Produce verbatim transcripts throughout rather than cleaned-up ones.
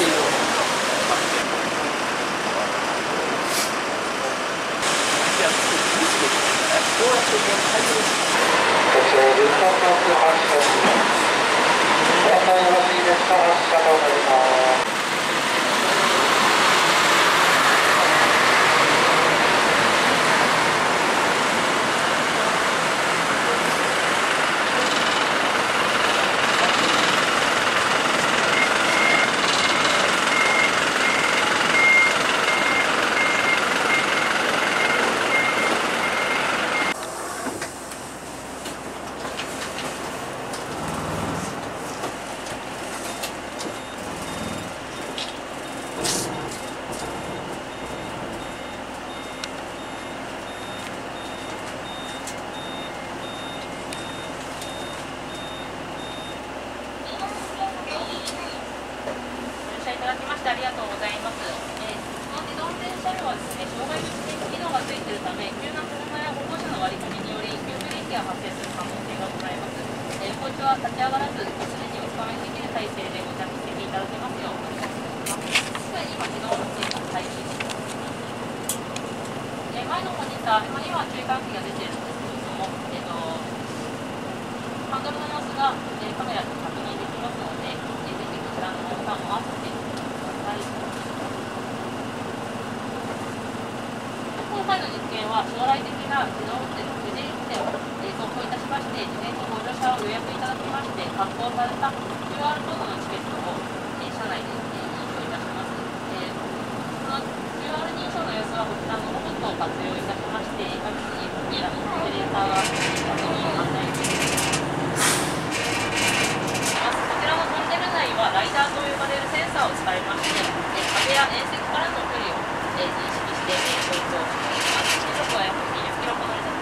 ありがとうございます。えー、この自動運転車両はですね、障害物検知機能がついているため、急な車や歩行者の割り込みにより急ブレーキが発生する可能性がございます。えー、コーチは立ち上がらず、すでにおつかめできる体勢でご着席いただけますようお願いします。すでに今自動運転が開始しています。えー、前のモニター、今注意喚起が出ているんですけれども、えーと、ハンドルの様子が、えー、カメラで確認できますので、えー、ぜひこちらのボタンを合わせて今回の実験は将来的な自動運転の無人運転を走行いたしまして、事前にご乗車を予約いただきまして、発行された キューアール コードのチケットを車内で認証いたします。この キューアール 認証の様子はこちらのロボットを活用いたしまして、各地にインスピレーターが確認を案内しています。こちらのトンネル内はライダーと呼ばれるセンサーを使いまして、壁や縁石からの距離を認識して走行します。時速は約にじゅっキロほどになります。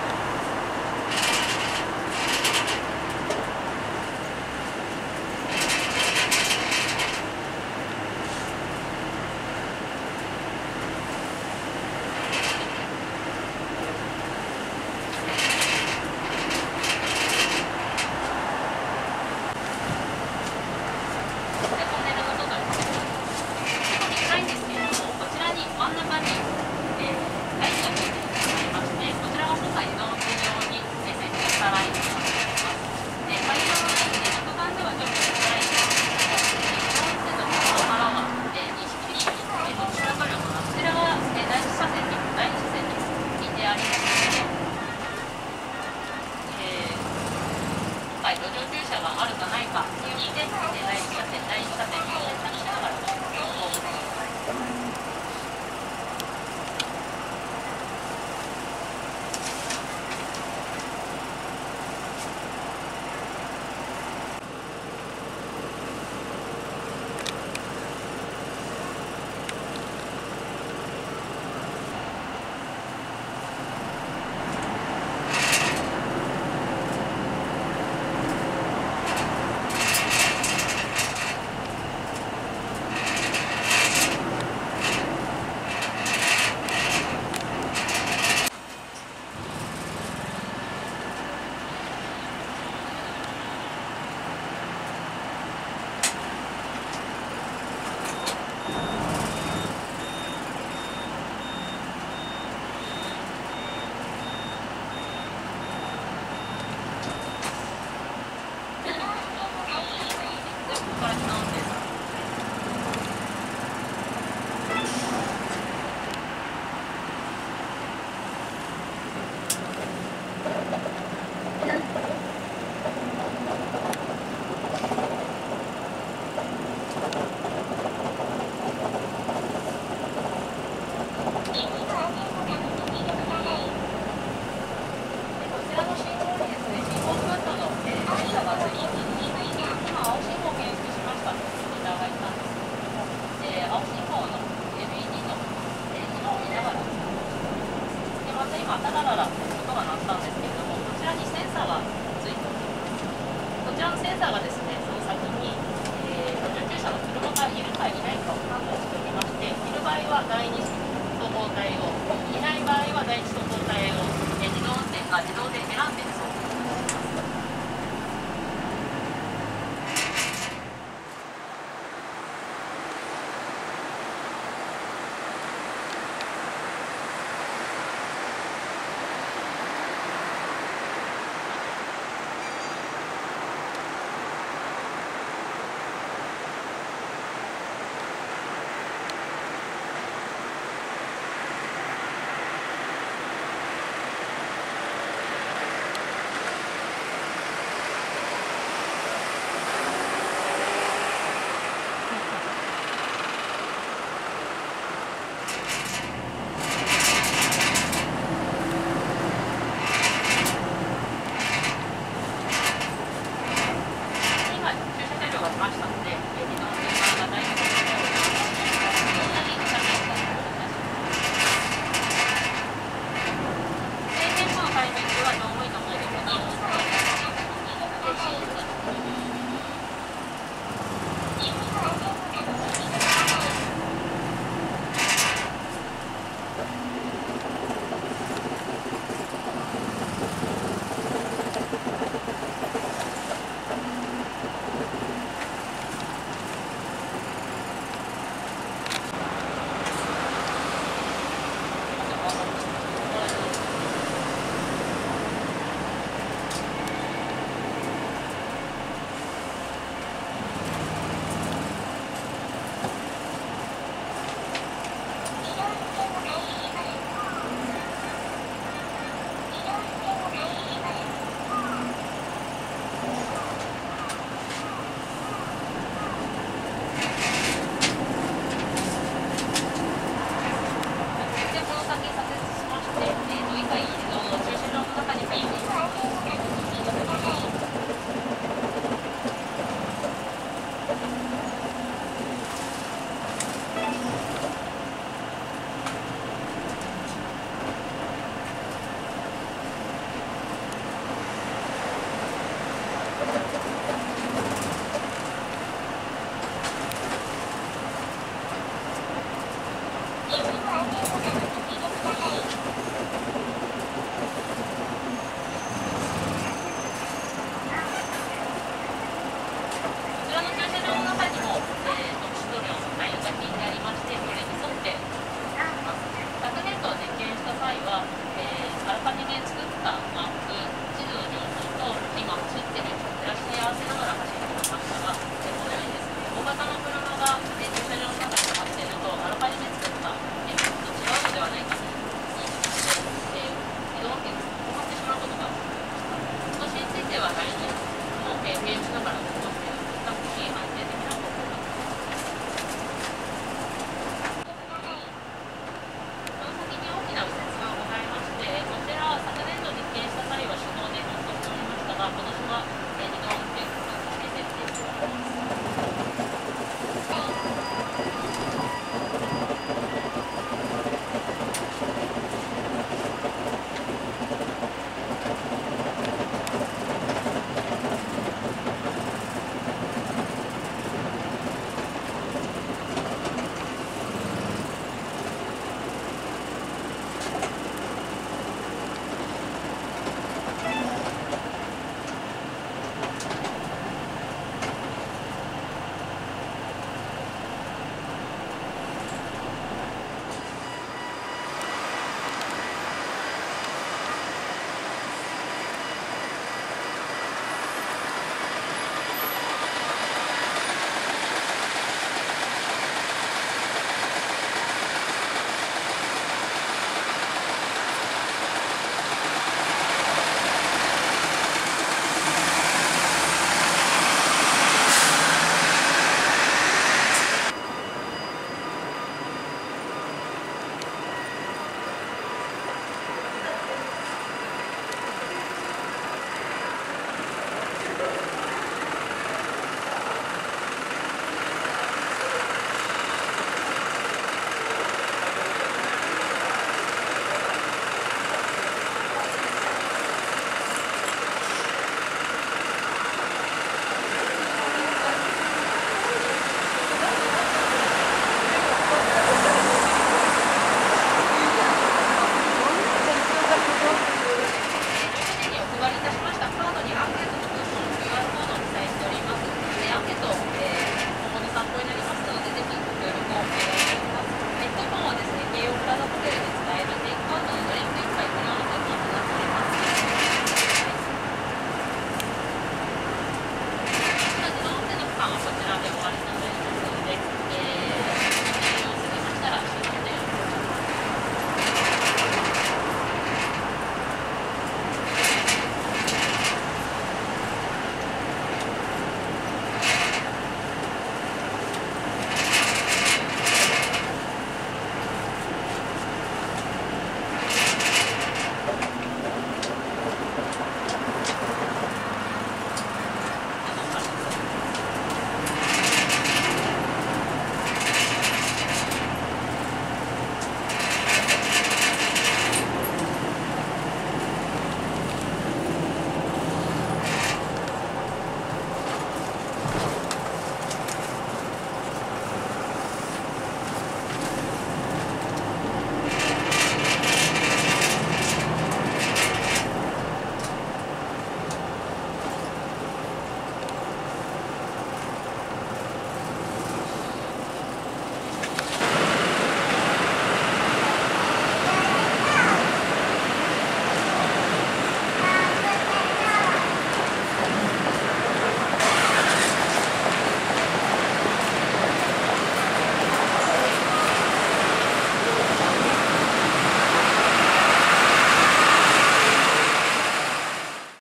路上駐車があるかないかによって第一車線、第一車線を選択しながら走行をしてください。今、タラララと音が鳴ったんですけれども、こちらにセンサーがついています。こちらのセンサーがですね、その先に、えー、路上駐車の車がいるかいないかを判断しておりまして、いる場合は第二走行帯を、いない場合は第一走行帯を、えー、自動運転が自動で選んでですね